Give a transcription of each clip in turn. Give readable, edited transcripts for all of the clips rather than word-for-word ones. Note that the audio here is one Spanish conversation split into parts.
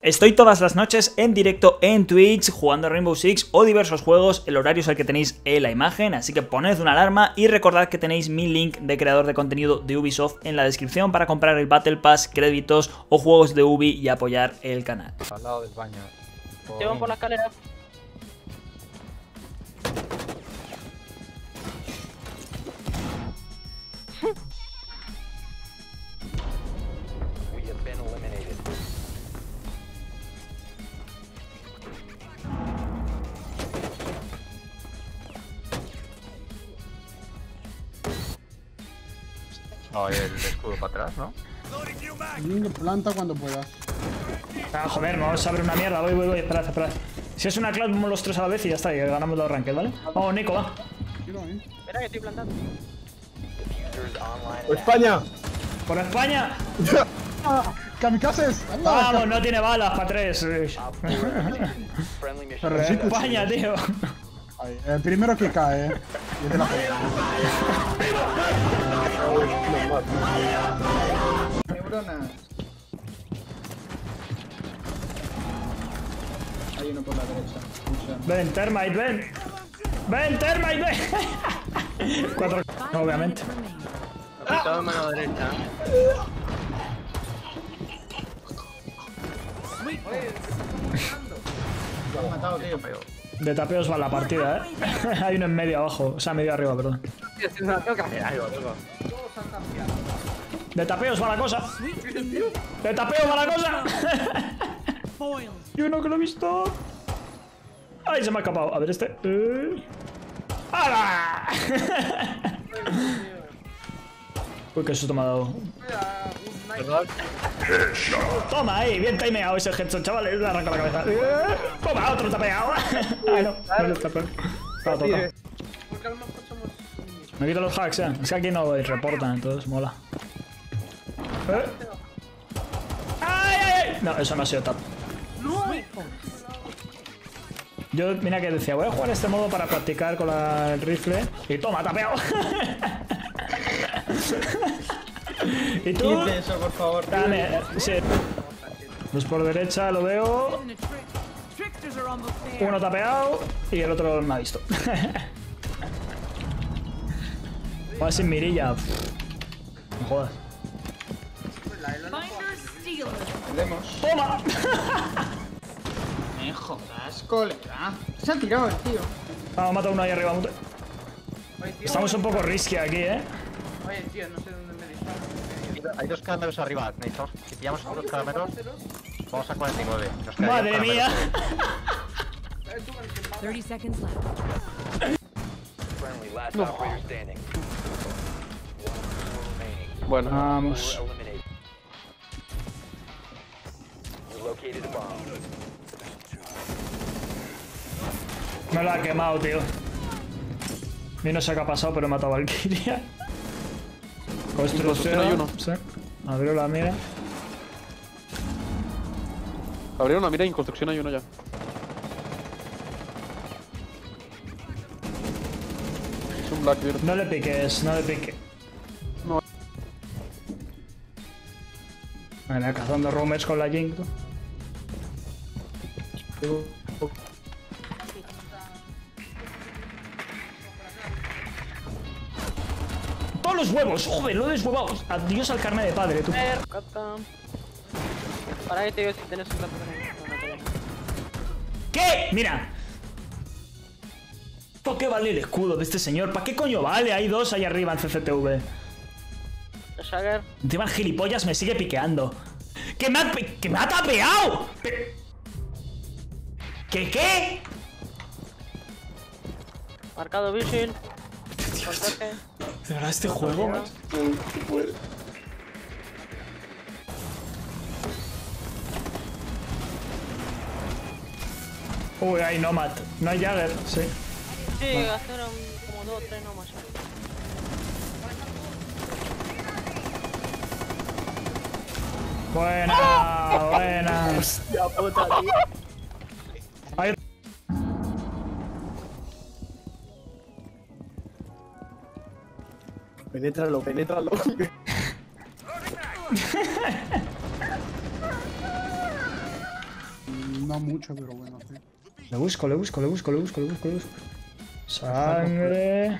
Estoy todas las noches en directo en Twitch jugando a Rainbow Six o diversos juegos, el horario es el que tenéis en la imagen, así que poned una alarma y recordad que tenéis mi link de creador de contenido de Ubisoft en la descripción para comprar el Battle Pass, créditos o juegos de Ubi y apoyar el canal. Al lado del baño. Te van por la escalera. No, el escudo para atrás, ¿no? Planta cuando puedas. Ah, joder, no vamos a ver una mierda, voy, esperad. Si es una cloud, vamos los tres a la vez y ya está, y ganamos los ranked, ¿vale? Vamos, Nico, va. Espera que estoy plantando. ¡España! ¡Por España! ¡Kamikazes! Vamos, no tiene balas para tres. Pero sí, España, tío. Ay, el primero que cae, y es de la Neuronas. Hay uno por la derecha. Ven, Termite, ven. Ven, Termite, ven. 4, obviamente. Aplicado en mano derecha. Lo han matado, tío. De tapeos va la partida, Hay uno en medio abajo, o sea, medio arriba, perdón. Tengo que hacer algo, loco. De tapeos va la cosa. De tapeos va la cosa. Yo no que lo he visto. Ay, se me ha escapado. A ver este. ¡Hala! Uy, qué susto me ha dado. ¿Perdón? Toma ahí, bien timeado ese headshot, chavales. Le arranco la cabeza. Toma, otro tapeado. Ay, no, está peor. Estaba tocado. Me quito los hacks, Es que aquí no reportan, entonces mola. ¡Ay! No, eso no ha sido tap. Yo, mira que decía, voy a jugar este modo para practicar con el rifle. Y toma, tapeado. ¿Y tú? Quite eso, por favor. Dale, sí. Dos por derecha, lo veo. Uno tapeado y el otro no me ha visto. Va sin mirilla. No jodas. ¡Toma! Me jodas, colega. Se ha tirado el tío. Vamos, mata uno ahí arriba. Estamos un poco risky aquí, Oye, tío, no sé dónde me disparo. Hay dos caramelos arriba. Necesitamos, si pillamos dos caramelos, vamos a 49. Nos quedaría ¡Madre un caramelo. mía! 30 seconds left. Bueno, Vamos. Me lo ha quemado, tío. A mí no sé qué ha pasado, pero he matado a Valkyria. Construcción hay uno. Sí. Abrió la mira. Abrieron una mira y en construcción hay uno ya. Es un Blackbeard. No le piques, no le piques. No. Vale, cazando roommates con la Jink. ¡Todos los huevos! ¡Joder, lo he deshuevado! Adiós al carne de padre, tú. Para que te digo si tienes un plato con él. ¿Qué? Mira. ¿Por qué vale el escudo de este señor? ¿Para qué coño vale? Hay dos ahí arriba en CCTV. Shagger. Encima el gilipollas me sigue piqueando. ¡Que me ha tapeado! ¿Qué? Marcado Vision. Contaje. ¿De verdad este juego? Uy, hay Nomad. No hay Jagger, sí. Sí, gastaron como 2 o 3 nomás. Buena. Hostia puta, tío. Ahí. Penétralo. No mucho, pero bueno, sí. Le busco. Sangre.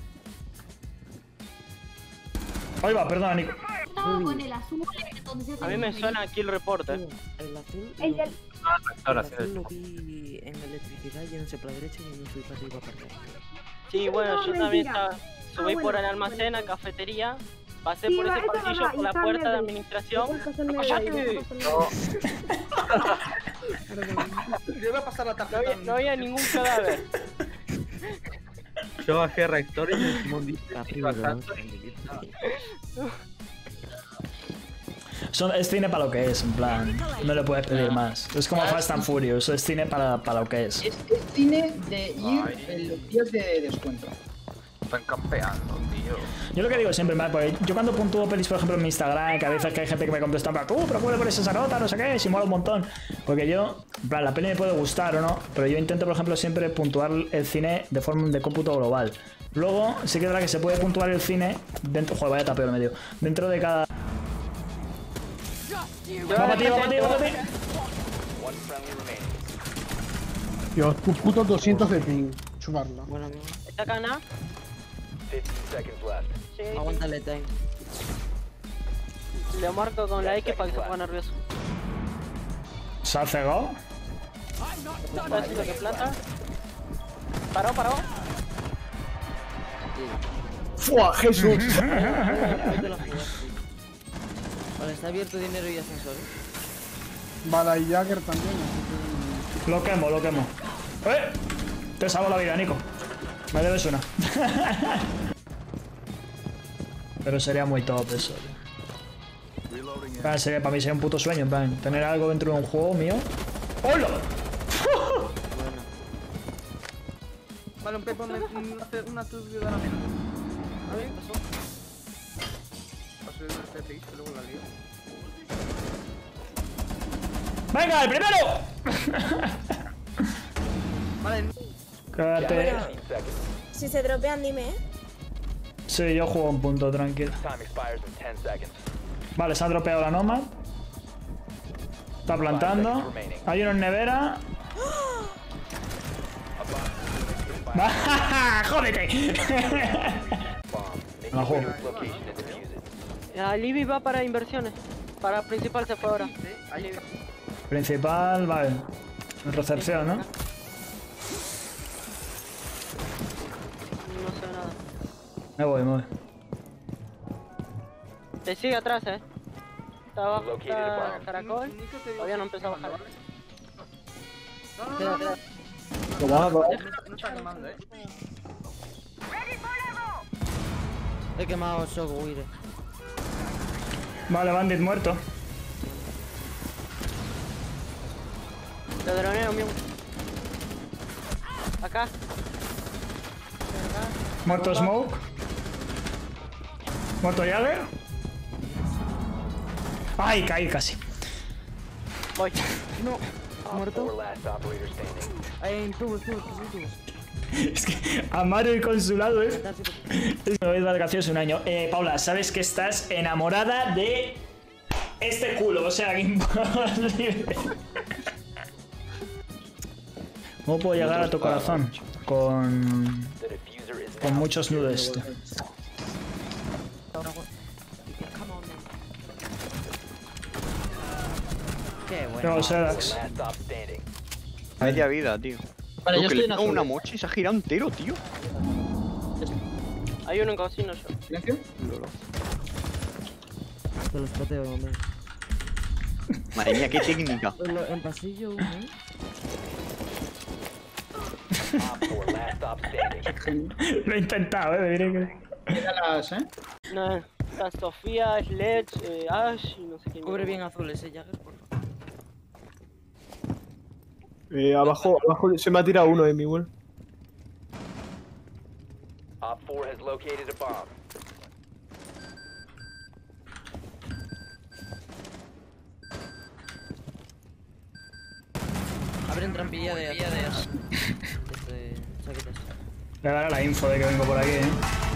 Ahí va, perdona, Nico. Estaba con el azul, entonces A mí me suena Kill Report, El azul. El del... El azul lo vi en electricidad, yéndose para la derecha y yo fui para arriba para atrás. Sí, bueno, No, yo también mentira. subí por el bueno, almacén a cafetería, pasé Sí, por ese eso es pasillo verdad, por la y está puerta de medio. administración. ¡Cállate! Yo voy a pasar la No tarjeta. no había ningún cadáver. Yo bajé reactor y el Simón dice Arriba, ¿no? Es cine para lo que es, en plan. No le puedes pedir más. Es como Fast and Furious, es cine para lo que es. Es cine de ir en los días de descuento. Están campeando, tío. Yo lo que digo siempre, porque yo cuando puntúo pelis, por ejemplo, en mi Instagram, que a veces que hay gente que me contesta, en plan, pero ¿cómo le pones esa nota? No sé qué, si mola un montón. Porque yo, en plan, la peli me puede gustar o no, pero yo intento, por ejemplo, siempre puntuar el cine de forma de cómputo global. Luego, sí que es verdad que se puede puntuar el cine dentro. Joder, vaya tapeo en medio. Dentro de cada. Va para ti. Dios, tu puto 200 de ping. Chuparlo. Bueno, amigo. ¿Está acá, Ana? Sí, Aguántale, time. le marco con la X para que se ponga nervioso. ¿Se ha cegado? Está haciendo que plata. Paró. ¡Fua, Jesús! Vete la jugar, sí. Vale, está abierto dinero y ascensor. Bala y Jagger también, así que... Lo quemo. Te salvo la vida, Nico. Me debes una. Pero sería muy top eso. Para mí sería un puto sueño, en plan, tener algo dentro de un juego mío. ¡Hola! Vale, un Pepo una turbidora menos. A ver, pasó. Pasó el TPI, que luego la lío. ¡Venga, el primero! Vale, Cállate. Si se dropean, dime, ¿eh? Sí, yo juego un punto, tranquilo. Vale, se ha dropeado la Nomad. Está plantando. Hay uno en nevera. ¡Jódete! La juego. Libby va para inversiones. Para principal se fue ahora. Libby. Principal, vale. En recepción, ¿no? No sé nada. Me voy. Te sigue atrás, Está abajo, está caracol. Nico te digo. Todavía no empezó a bajar. No, Queda. no está quemando, He quemado Shock Wire. Vale, Bandit muerto. Te droneo, mismo. Acá. Muerto Smoke. Muerto Jagger. Ay, caí casi. Voy. ¿Muerto? Ahí en tubo. Es que Amaro y Consulado, Es me voy de vacaciones un año. Paula, sabes que estás enamorada de este culo, o sea, que imposible. ¿Cómo puedo llegar a tu corazón? Con muchos nudes. Qué bueno. Tengo Sedax. Media vida, tío. Vale, yo Creo que estoy le en pego azul. una mocha y se ha girado entero, tío. Hay uno en cocina yo. ¿Silencio? Te lo espoteo, hombre. Madre mía, qué técnica. En pasillo, uno, ¿eh? Lo he intentado, diré que... Mira las, No, está Sofía, Sledge, Ash y no sé quién. Cubre bien azul ese Jagger, por favor. Abajo se me ha tirado uno de mi wall. Abren trampilla de chaquetas. Le daré la info de que vengo por aquí,